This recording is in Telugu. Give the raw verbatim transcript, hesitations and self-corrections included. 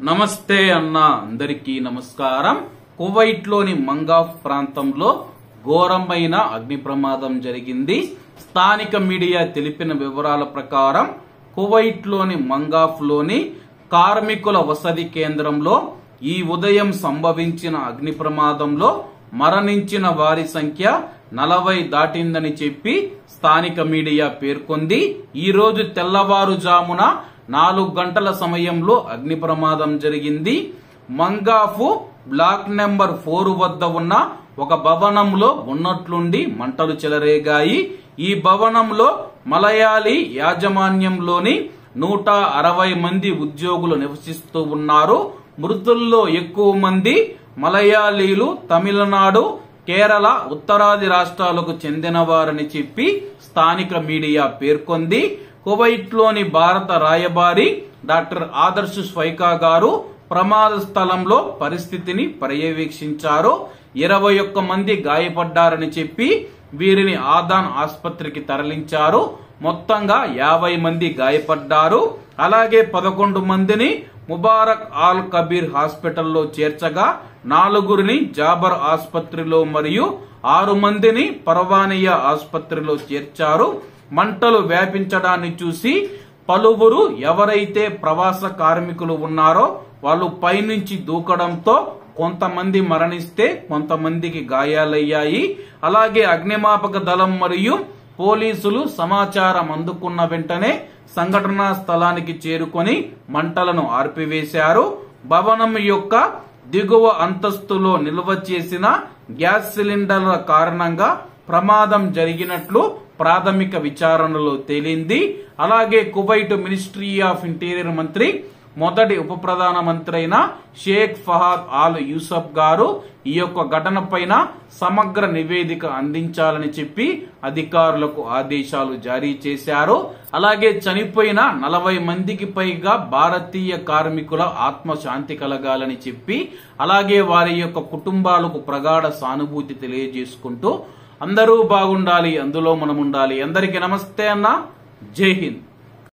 నమస్తే అన్న అందరికీ నమస్కారం. కువైట్ లోని మంగాఫ్ ప్రాంతంలో ఘోరమైన అగ్ని ప్రమాదం జరిగింది. స్థానిక మీడియా తెలిపిన వివరాల ప్రకారం కువైట్ లోని మంగాఫ్ లోని కార్మికుల వసతి కేంద్రంలో ఈ ఉదయం సంభవించిన అగ్ని ప్రమాదంలో మరణించిన వారి సంఖ్య నలభై దాటిందని చెప్పి స్థానిక మీడియా పేర్కొంది. ఈ రోజు తెల్లవారుజామున నాలుగు గంటల సమయంలో అగ్ని ప్రమాదం జరిగింది. మంగాఫ్ బ్లాక్ నెంబర్ ఫోర్ వద్ద ఉన్న ఒక భవనంలో ఉన్నట్లుండి మంటలు చెలరేగాయి. ఈ భవనంలో మలయాళీ యాజమాన్యంలోని నూట అరవై మంది ఉద్యోగులు నివసిస్తూ ఉన్నారు. మృతుల్లో ఎక్కువ మంది మలయాళీలు తమిళనాడు, కేరళ, ఉత్తరాది రాష్ట్రాలకు చెందినవారని చెప్పి స్థానిక మీడియా పేర్కొంది. కువైట్ లోని భారత రాయబారి డాక్టర్ ఆదర్శ్ స్వైకా గారు ప్రమాద స్థలంలో పరిస్థితిని పర్యవేక్షించారు. ఇరవై ఒక్క మంది గాయపడ్డారని చెప్పి వీరిని ఆదాన్ ఆసుపత్రికి తరలించారు. మొత్తంగా యాభై మంది గాయపడ్డారు. అలాగే పదకొండు మందిని ముబారక్ ఆల్ కబీర్ హాస్పిటల్లో చేర్చగా నాలుగురిని జాబర్ ఆసుపత్రిలో మరియు ఆరు మందిని పర్వానియా ఆసుపత్రిలో చేర్చారు. మంటలు వ్యాపించడాన్ని చూసి పలువురు ఎవరైతే ప్రవాస కార్మికులు ఉన్నారో వాళ్ళు పైనుంచి దూకడంతో కొంతమంది మరణిస్తే కొంతమందికి గాయాలయ్యాయి. అలాగే అగ్నిమాపక దళం మరియు పోలీసులు సమాచారం అందుకున్న వెంటనే సంఘటనా స్థలానికి చేరుకొని మంటలను ఆర్పివేశారు. భవనం యొక్క దిగువ అంతస్తులో నిల్వ చేసిన గ్యాస్ సిలిండర్ల కారణంగా ప్రమాదం జరిగినట్లు ప్రాథమిక విచారణలో తేలింది. అలాగే కువైట్ మినిస్ట్రీ ఆఫ్ ఇంటీరియర్ మంత్రి మొదటి ఉప ప్రధాన మంత్రి అయిన షేక్ ఫహాద్ ఆల్ యూసఫ్ గారు ఈ యొక్క ఘటన పైన సమగ్ర నివేదిక అందించాలని చెప్పి అధికారులకు ఆదేశాలు జారీ చేశారు. అలాగే చనిపోయిన నలభై మందికి పైగా భారతీయ కార్మికుల ఆత్మ శాంతి కలగాలని చెప్పి అలాగే వారి యొక్క కుటుంబాలకు ప్రగాఢ సానుభూతి తెలియజేసుకుంటూ అందరూ బాగుండాలి, అందులో మనం ఉండాలి. అందరికీ నమస్తే అన్న. జై హింద్.